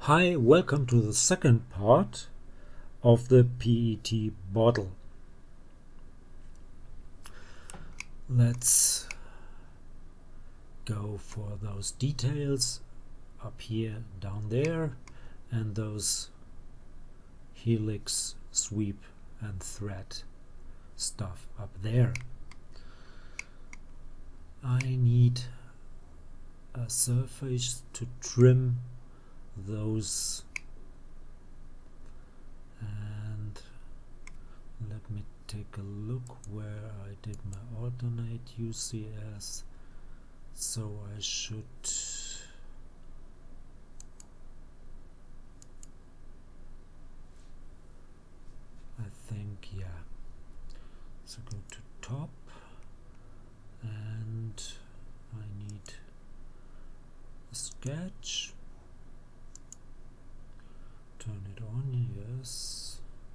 Hi, welcome to the second part of the PET bottle. Let's go for those details up here, down there, and those helix, sweep and thread stuff up there. I need a surface to trim those, and let me take a look where I did my alternate UCS. So I should yeah, so go to top, and I need a sketch, turn it on, yes,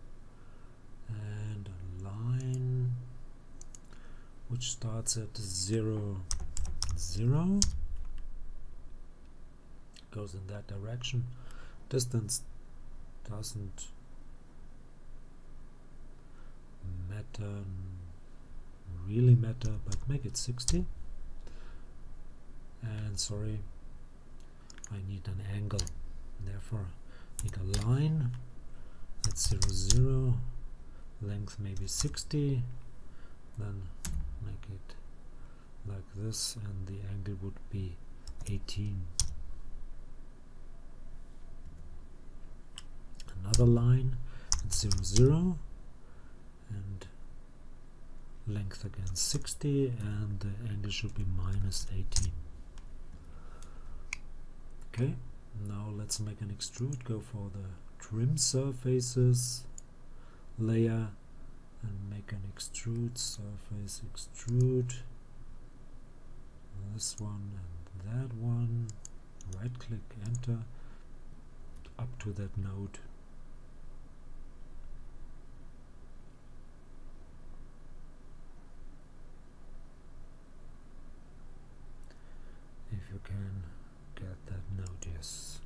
and a line which starts at 0, 0, goes in that direction. Distance doesn't really matter, but make it 60. And sorry, I need an angle, therefore need a line at 0, 0, length maybe 60, then make it like this, and the angle would be 18. Another line at 0, 0, and length again 60, and the angle should be minus 18. Okay, now let's make an extrude. Go for the trim surfaces layer and make an extrude surface, extrude this one and that one, right click, enter, up to that node. If you can get that node, yes.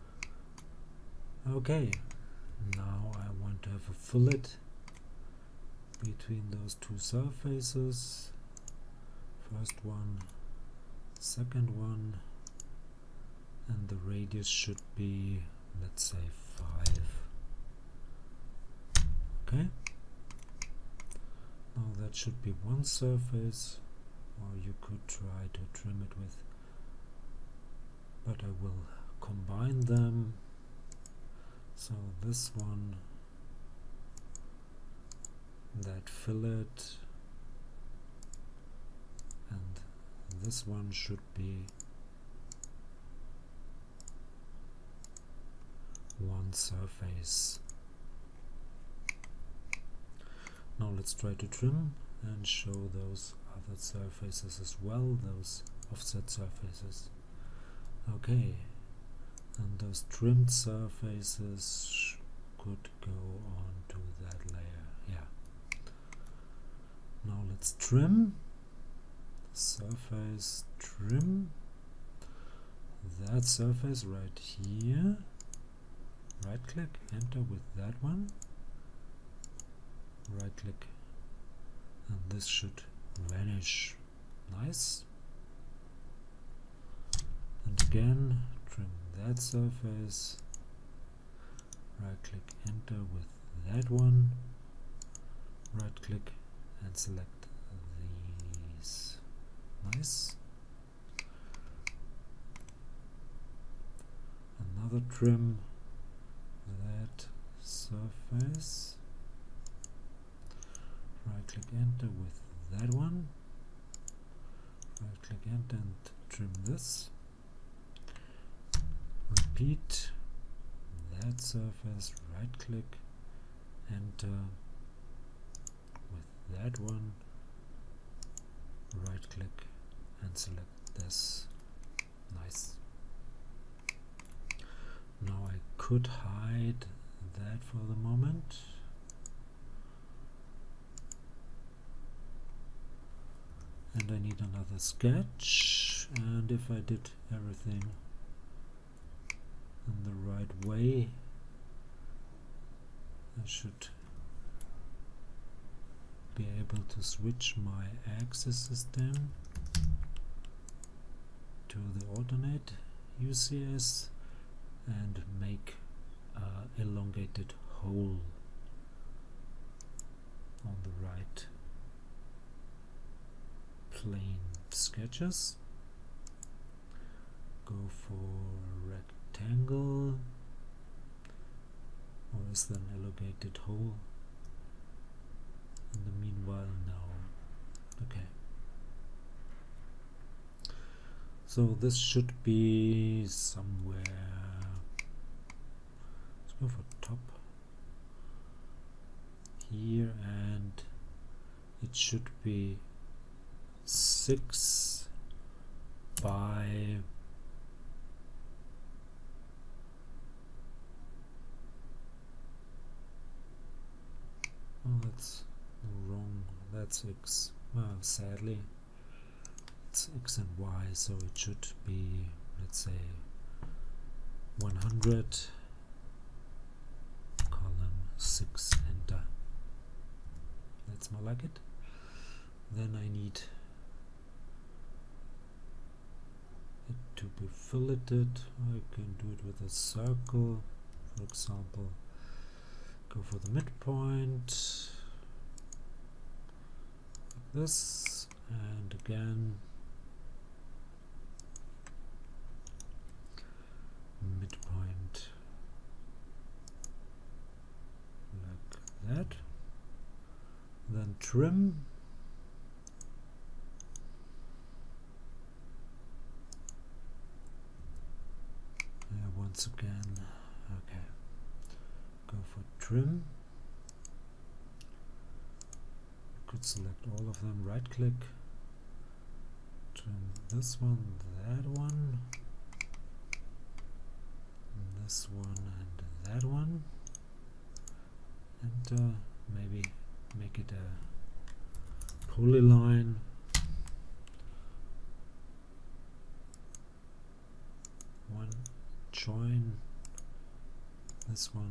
Okay, now I want to have a fillet between those two surfaces. First one, second one, and the radius should be, let's say, 5. Okay, now that should be one surface, or you could try to trim it with, but I will combine them. So this one, that fillet, and this one should be one surface. Now let's try to trim and show those other surfaces as well, those offset surfaces. Okay, and those trimmed surfaces could go on to that layer. Yeah. Now let's trim. Surface, trim that surface right here. Right click, enter with that one. Right click, and this should vanish. Nice. And again, trim that surface, right click, enter with that one, right click and select these. Nice. Another trim that surface, right click, enter with that one, right click, enter and trim this. Repeat that surface, right click, enter with that one, right click and select this. Nice. Now I could hide that for the moment. And I need another sketch, and if I did everything in the right way. I should be able to switch my axis system to the alternate UCS and make elongated hole on the right plane sketches. Go for rectangle, or is there an elongated hole in the meanwhile? No. Okay. So this should be somewhere. Let's go for top here, and it should be 6 by that's wrong, that's X. Well, sadly it's X and Y, so it should be, let's say, 100, column 6, enter. That's more like it. Then I need it to be filleted. I can do it with a circle, for example. Go for the midpoint like this, and again midpoint like that. Then trim. Once again, okay. Go for trim. Could select all of them, right click, trim this one, that one, this one, and that one, and maybe make it a polyline. One, join this one,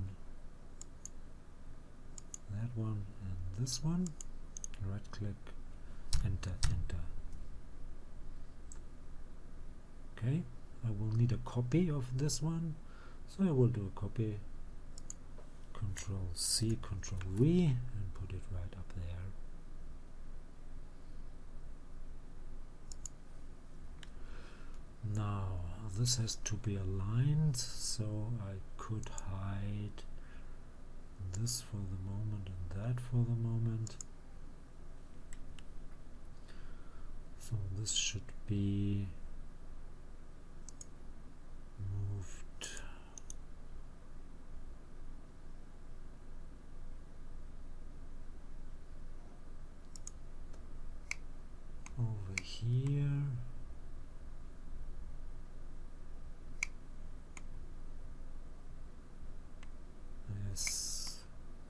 that one, and this one. Right click, enter, enter. Okay, I will need a copy of this one, so I will do a copy, Control C, Control V, and put it right up there. Now this has to be aligned, so I could hide this for the moment and that for the moment. So this should be moved over here. Yes,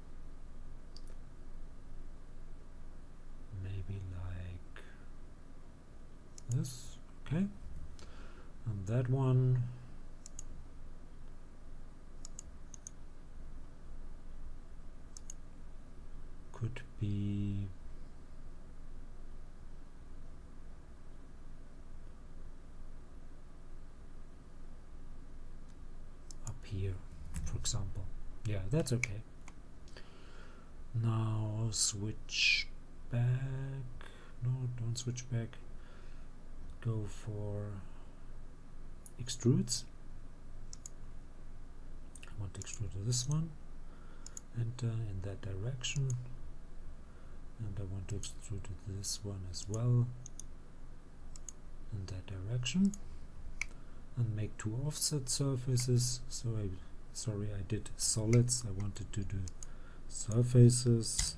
maybe like this. Okay, and that one could be up here, for example. Yeah, that's okay. Now switch back. No, don't switch back. Go for extrudes. I want to extrude to this one. Enter in that direction. And I want to extrude to this one as well in that direction. And make 2 offset surfaces. So I did solids. I wanted to do surfaces.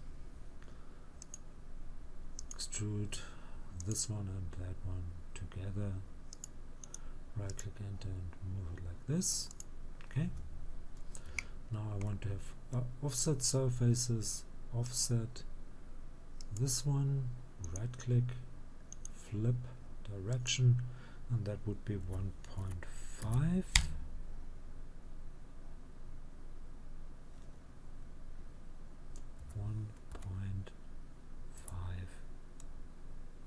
Extrude this one and that one together. Right click, enter, and move it like this. Okay. Now I want to have offset surfaces. Offset this one. Right click, flip direction, and that would be 1.5.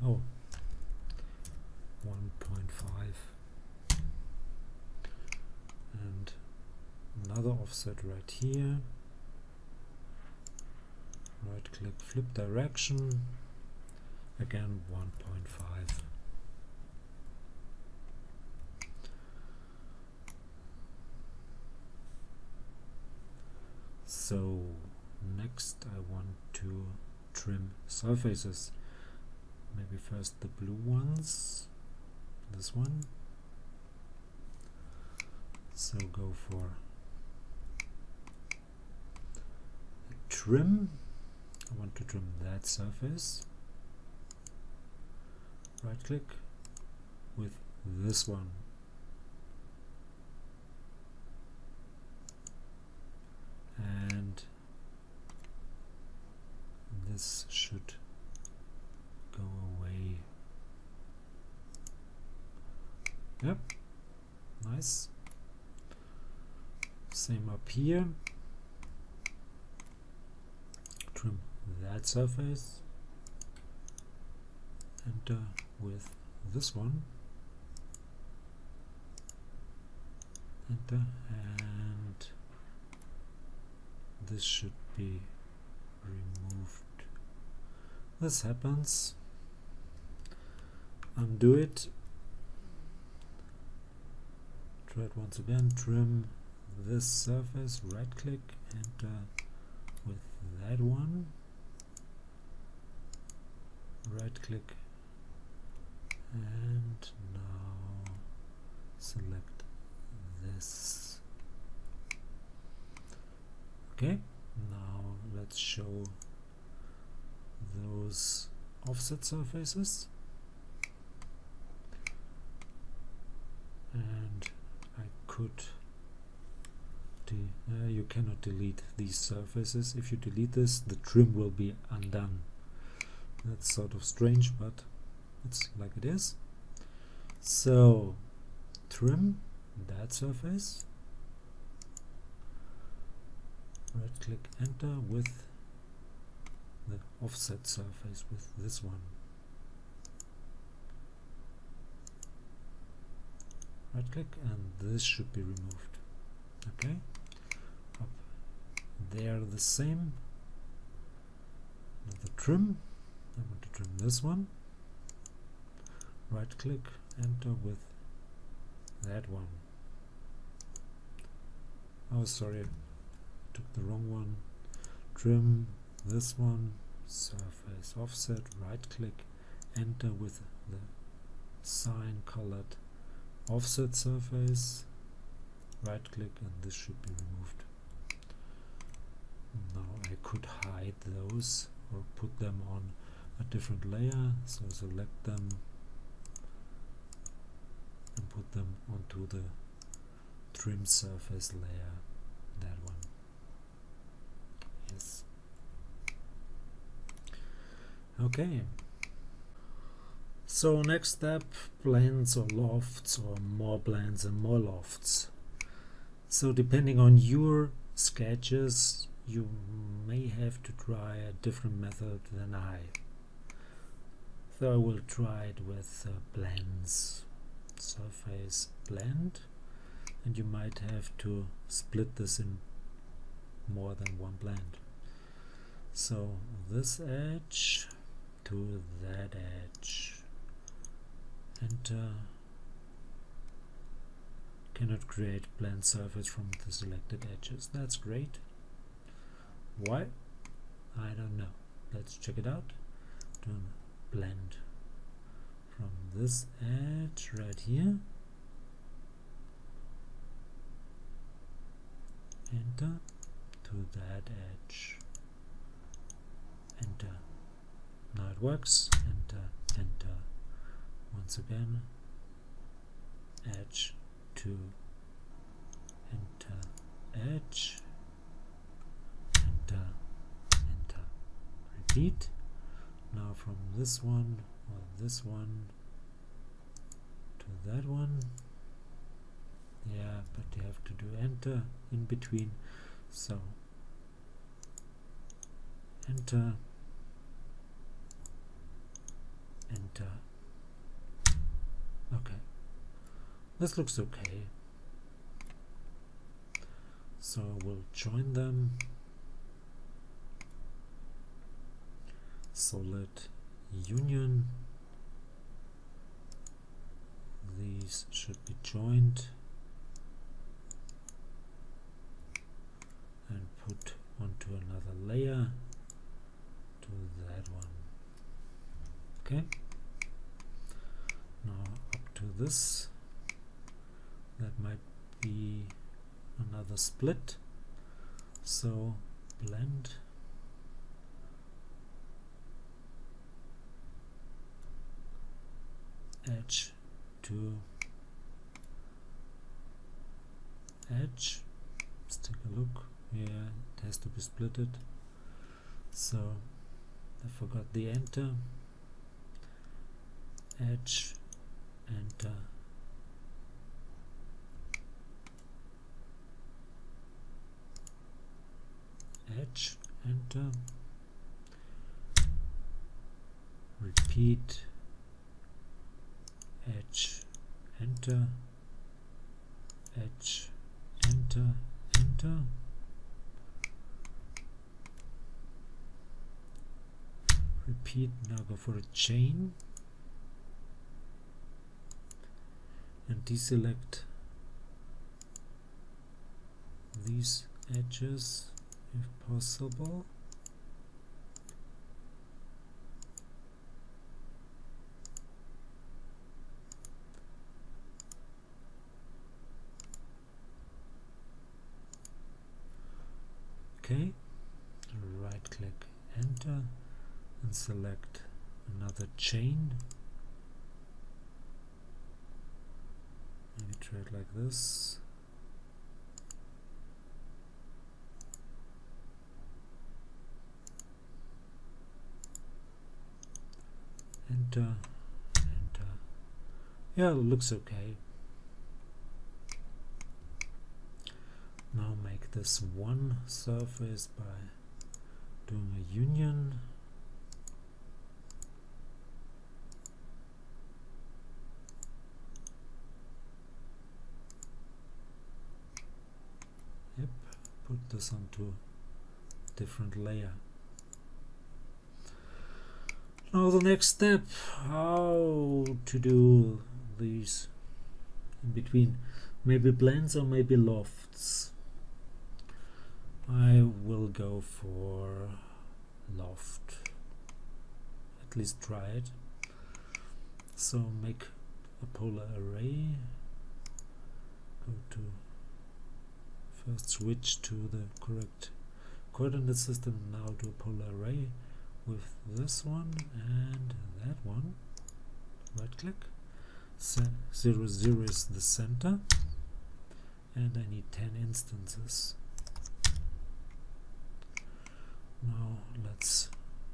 Oh, 1.5 and another offset right here. Right click, flip direction, again 1.5. So next I want to trim surfaces. Maybe first the blue ones, this one. So go for trim. I want to trim that surface. Right click with this one. And this should go away. Yep, nice. Same up here. Trim that surface. Enter with this one. Enter, and this should be removed. This happens. Undo it. Try it once again. Trim this surface. Right click. Enter with that one. Right click. And now select this. Okay, now let's show those offset surfaces. And I could you cannot delete these surfaces. If you delete this, the trim will be undone. That's sort of strange, but it's like it is. So trim that surface. Right click, enter with the offset surface, with this one. Right click, and this should be removed. Okay, up there the same. The trim, I want to trim this one. Right click, enter with that one. Oh, sorry, I took the wrong one. Trim this one, surface offset, right click, enter with the cyan colored offset surface, right click, and this should be removed. Now I could hide those or put them on a different layer, so select them and put them onto the trim surface layer, that one. Yes. Okay. So next step, blends or lofts, or more blends and more lofts. So depending on your sketches, you may have to try a different method than I. So I will try it with blends. Surface blend, and you might have to split this in more than one blend. So this edge to that edge. Enter. Cannot create blend surface from the selected edges. That's great. Why? I don't know. Let's check it out. Do a blend from this edge right here. Enter to that edge. Enter. Now it works. Enter, enter. Once again. Edge to enter, edge, enter, enter. Repeat. Now from this one or this one to that one. Yeah, but you have to do enter in between. So enter, enter. enter. Okay, this looks okay. So we'll join them. Solid union. These should be joined and put onto another layer to that one. Okay, now up to this, that might be another split, so blend, edge to edge. Let's take a look. Yeah, it has to be splitted, so I forgot the enter. Edge, enter, edge, enter, repeat, edge, enter, edge, enter, enter, repeat. Now go for a chain and deselect these edges if possible. Okay, right click, enter, and select another chain. Maybe try it like this. Enter, enter. Yeah, it looks okay. Now make this one surface by doing a union. Yep, put this onto a different layer. Now the next step, how to do these in between, maybe blends or maybe lofts. I will go for loft, at least try it. So make a polar array, go to first switch to the correct coordinate system, now do a polar array with this one and that one. Right click, 0, 0 is the center, and I need 10 instances. Now let's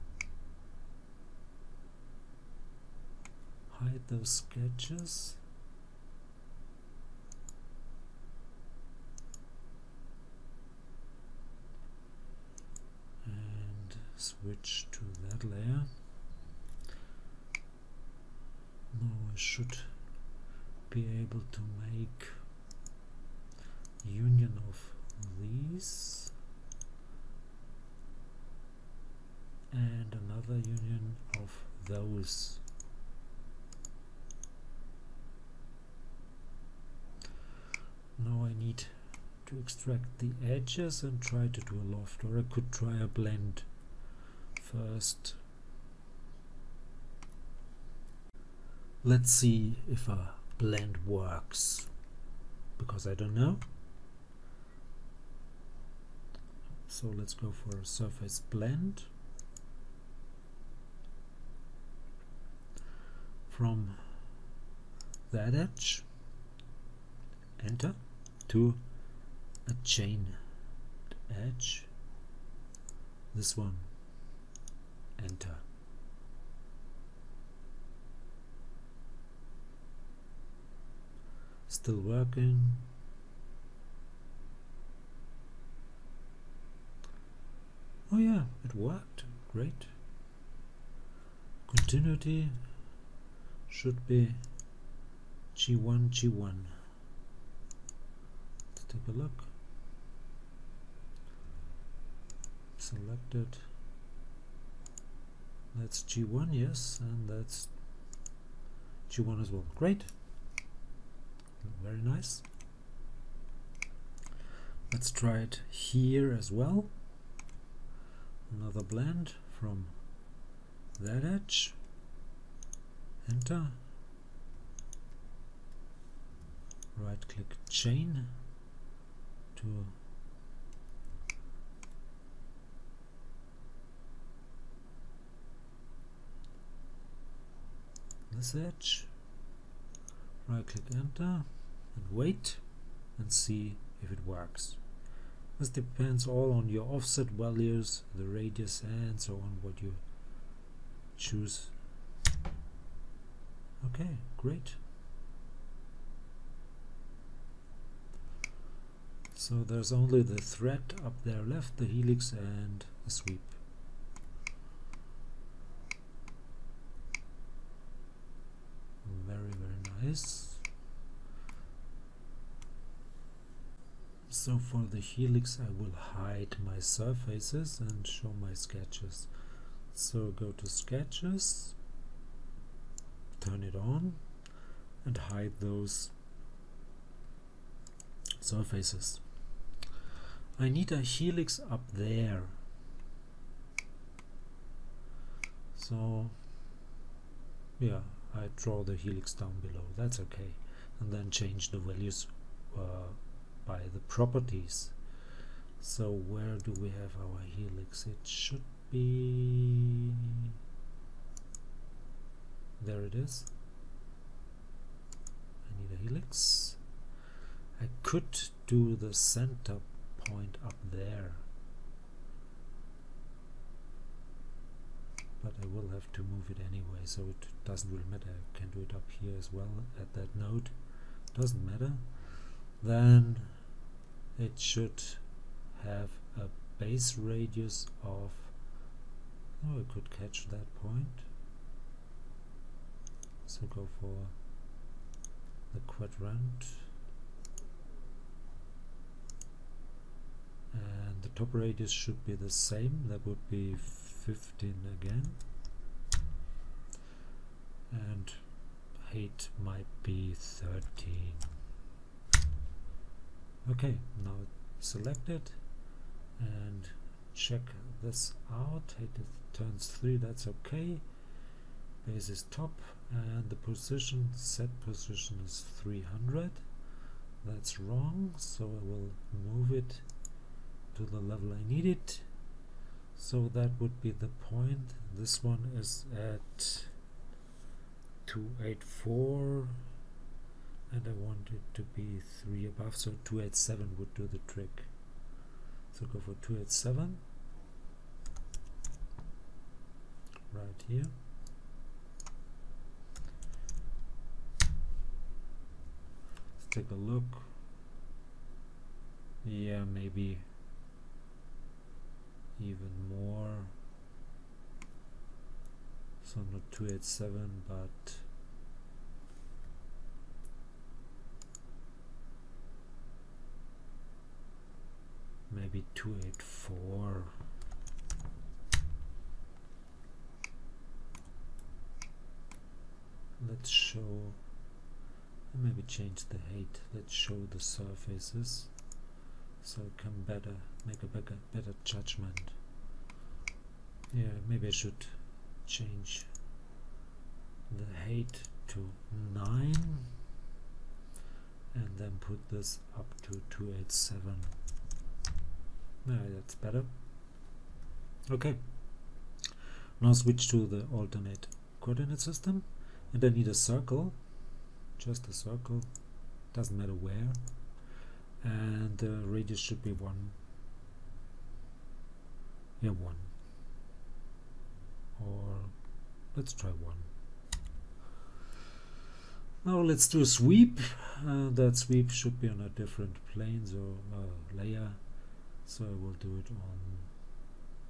hide those sketches. And switch to that layer. Now I should be able to make union of these and another union of those. Now I need to extract the edges and try to do a loft, or I could try a blend first. Let's see if a blend works, because I don't know. So let's go for a surface blend. From that edge, enter, to a chain edge, this one, enter. Still working. Oh yeah, it worked. Great. Continuity, should be G1, G1. Let's take a look. Selected. That's G1, yes, and that's G1 as well. Great. Very nice. Let's try it here as well. Another blend from that edge. Enter. Right click chain to this edge. Right click enter and wait and see if it works. This depends all on your offset values, the radius and so on, what you choose. Okay, great. So there's only the thread up there left, the helix and the sweep. Very, very nice. So for the helix I will hide my surfaces and show my sketches. So go to sketches, turn it on and hide those surfaces. I need a helix up there. So yeah, I draw the helix down below, that's okay. And then change the values by the properties. So where do we have our helix? It should be, there it is. I need a helix. I could do the center point up there, but I will have to move it anyway, so it doesn't really matter. I can do it up here as well at that node, doesn't matter. Then it should have a base radius of, oh, I could catch that point, so go for the quadrant, and the top radius should be the same, that would be 15 again, and height might be 13. Okay, now select it and check this out. Height turns 3, that's okay. Base is top and the position, set position is 300. That's wrong, so I will move it to the level I need it. So that would be the point. This one is at 284 and I want it to be 3 above, so 287 would do the trick. So go for 287 right here. Let's take a look. Yeah, maybe even more. So not 287, but maybe 284. Let's show, maybe change the height. Let's show the surfaces so I can better make a better judgment. Yeah, maybe I should change the height to 9 and then put this up to 287. Yeah, that's better. Okay, now switch to the alternate coordinate system, and I need a circle, just a circle, doesn't matter where, and the radius should be 1. Yeah, 1, or let's try 1. Now let's do a sweep. That sweep should be on a different planes or layer. So I will do it on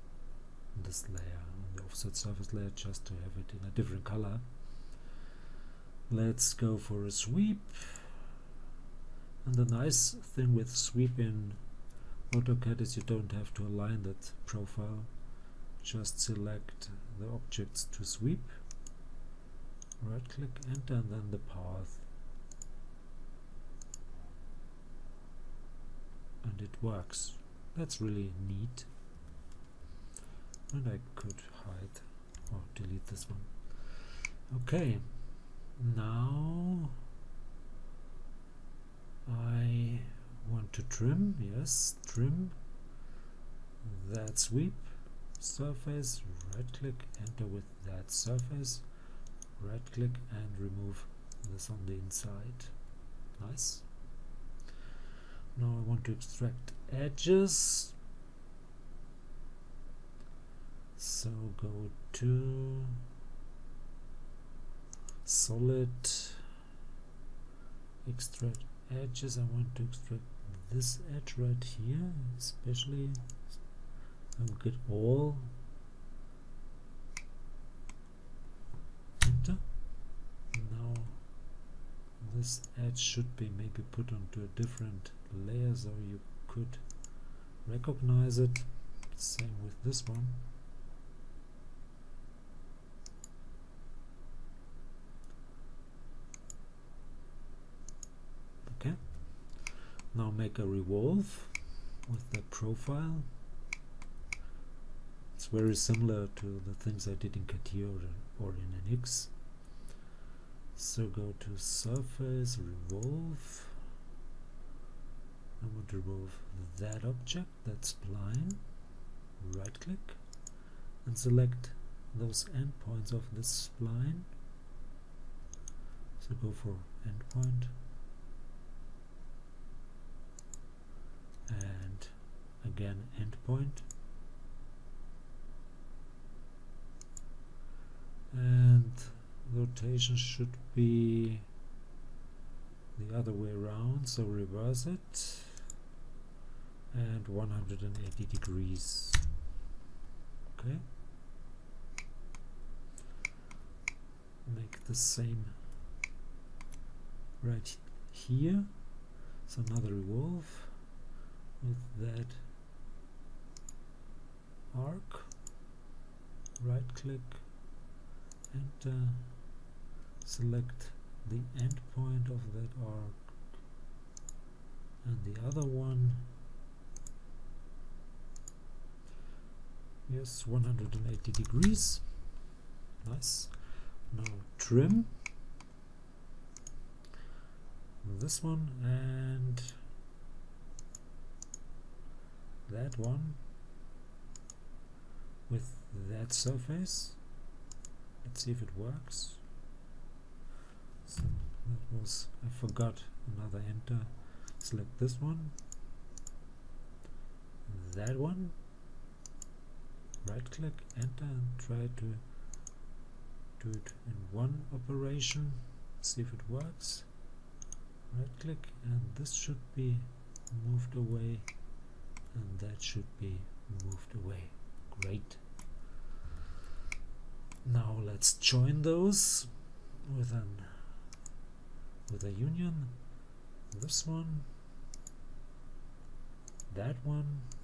this layer, on the offset surface layer, just to have it in a different color. Let's go for a sweep. And the nice thing with sweep in AutoCAD is you don't have to align that profile. Just select the objects to sweep, right click, enter, and then the path. And it works. That's really neat. And I could hide or delete this one. Okay, now I want to trim. Yes, trim that sweep surface, right click, enter with that surface, right click, and remove this on the inside. Nice. Now I want to extract edges, so go to solid, extract edges. I want to extract this edge right here, especially. I will get all, enter. Now this edge should be maybe put onto a different layer so you could recognize it. Same with this one. Okay, now make a revolve with the profile. It's very similar to the things I did in CATIA or in NX. So go to surface, revolve. I want to remove that object, that spline. Right click and select those endpoints of this spline. So go for endpoint and again endpoint. And rotation should be the other way around, so reverse it and 180 degrees. Okay, make the same right here, so another revolve with that arc, right click, enter, select the end point of that arc and the other one. Yes, 180 degrees. Nice. Now trim this one and that one with that surface. Let's see if it works. So that was, I forgot another enter. Select this one, that one, right click, enter, and try to do it in one operation. See if it works. Right click, and this should be moved away, and that should be moved away. Great. Now let's join those with a union. This one, that one,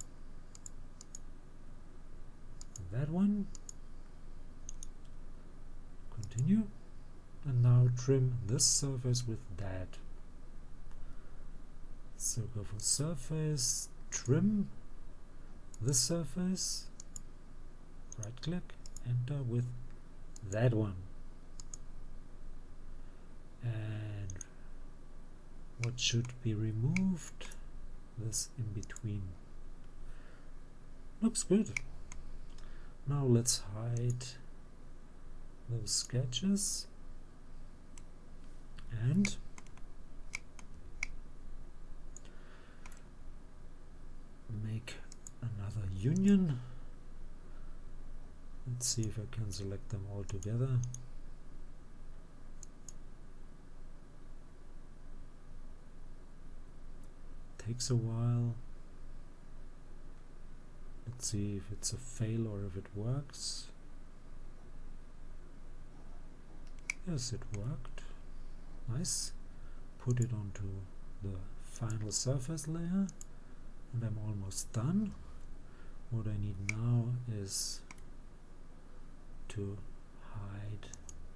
that one. Continue, and now trim this surface with that. So go for surface, trim this surface, right click, enter with that one. And what should be removed? This in between. Looks good. Now let's hide those sketches and make another union. Let's see if I can select them all together. Takes a while. Let's see if it's a fail or if it works. Yes, it worked. Nice. Put it onto the final surface layer, and I'm almost done. What I need now is to hide,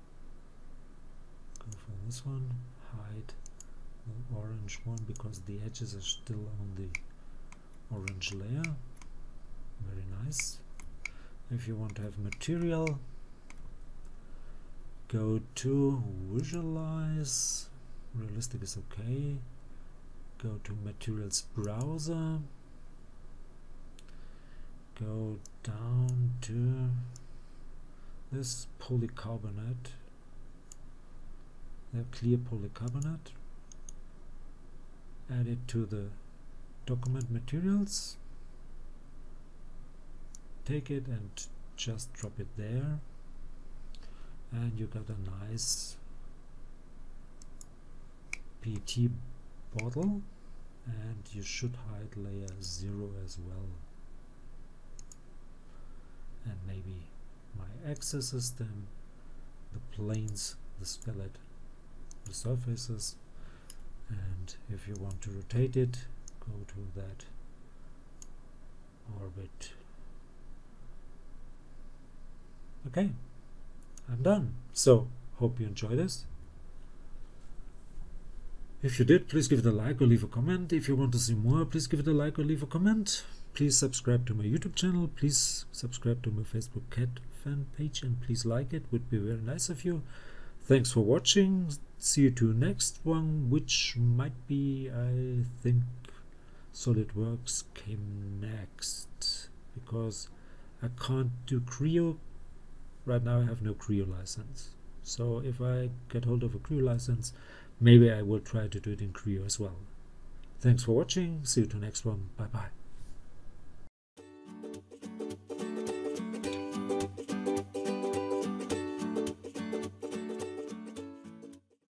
go for this one, hide the orange one because the edges are still on the orange layer. Very nice. If you want to have material, go to visualize, realistic is okay, go to materials browser, go down to this polycarbonate, the clear polycarbonate, add it to the document materials, take it and just drop it there, and you got a nice PET bottle, and you should hide layer 0 as well. And maybe my axis system, the planes, the skeleton, the surfaces, and if you want to rotate it, go to that orbit. Okay, I'm done. So hope you enjoy this. If you did, please give it a like or leave a comment. If you want to see more, please give it a like or leave a comment. Please subscribe to my YouTube channel. Please subscribe to my Facebook cat fan page, and please like it. Would be very nice of you. Thanks for watching. See you to next one, which might be, I think, SolidWorks came next, because I can't do Creo. Right now I have no Creo license. So if I get hold of a Creo license, maybe I will try to do it in Creo as well. Thanks for watching. See you to next one. Bye bye.